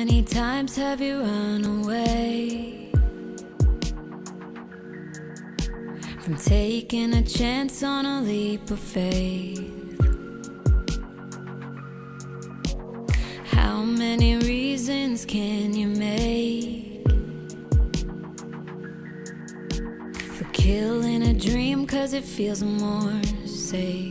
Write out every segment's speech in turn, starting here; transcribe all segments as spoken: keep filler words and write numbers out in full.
many times have you run away from taking a chance on a leap of faith? How many reasons can you make for killing a dream 'cause it feels more safe?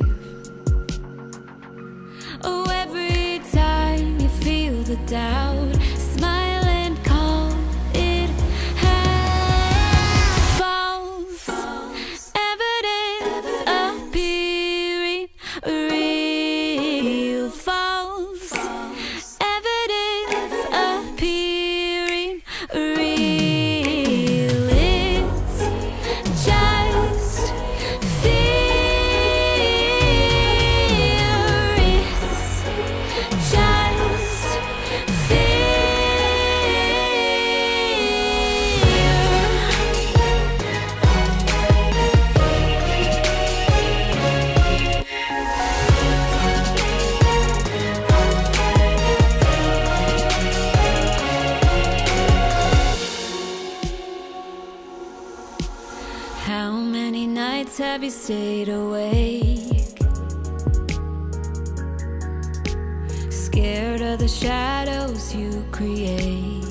Oh, every time you feel the doubt, smile and call it half false. Evidence appearing real. False evidence appearing real. It's just fear. It's just How many nights have you stayed awake, scared of the shadows you create?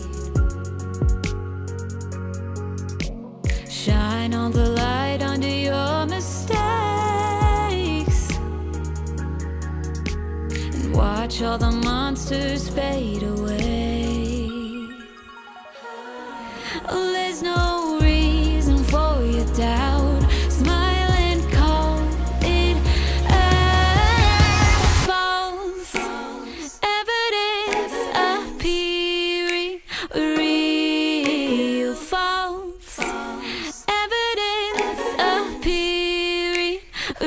Shine all the light onto your mistakes and watch all the monsters fade away. Oh, there's no reason for your doubt. Smile and call it false. Evidence appearing real. False evidence appearing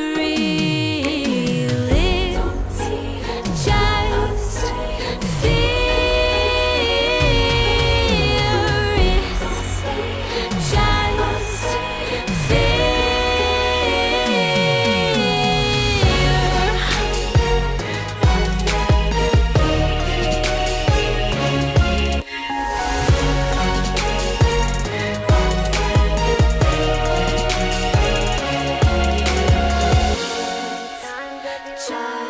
real. It's just fear. It's just fear.